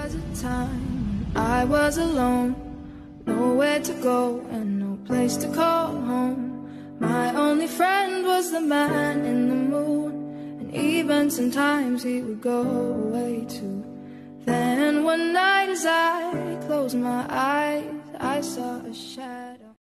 was a time when I was alone, nowhere to go and no place to call home. My only friend was the man in the moon, and even sometimes he would go away too. Then one night as I closed my eyes, I saw a shadow.